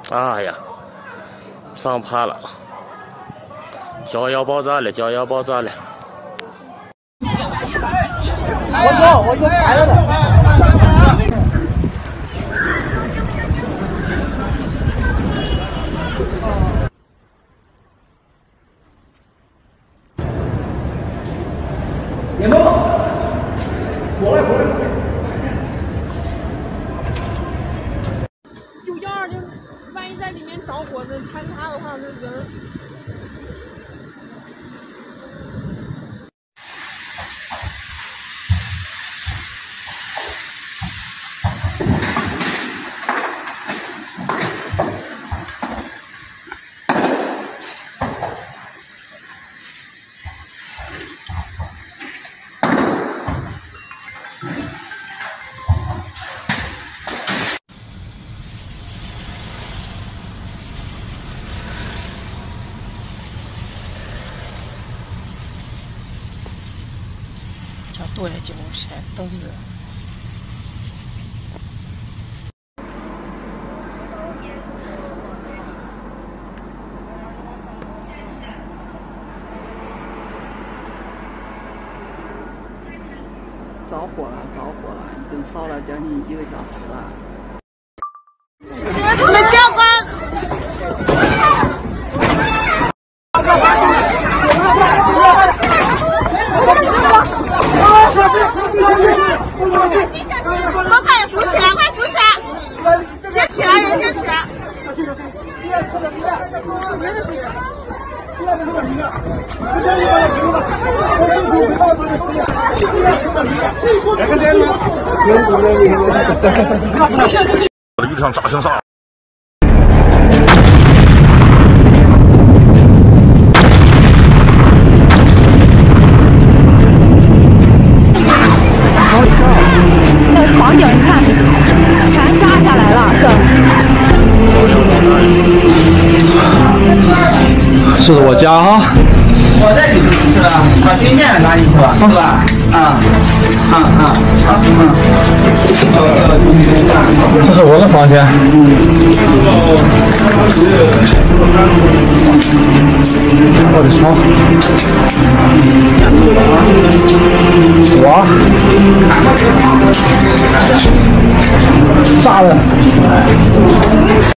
哎呀，上趴了，脚要爆炸了，脚要爆炸了。 我就拍了的。联盟，过来。 有120，万一在里面着火，那坍塌的话，那人。 叫多点救护车都热。 着火了，已经烧了将近1个小时了。 你们教官。快扶起来，快扶起来！先起来，人先起来。 一场炸成啥？ 房顶你看，全砸下来了，这。 这是我家哈。 我在里头是吧？把军舰拿进去吧，是吧？ 这是我的房间。我的床。哇！炸了！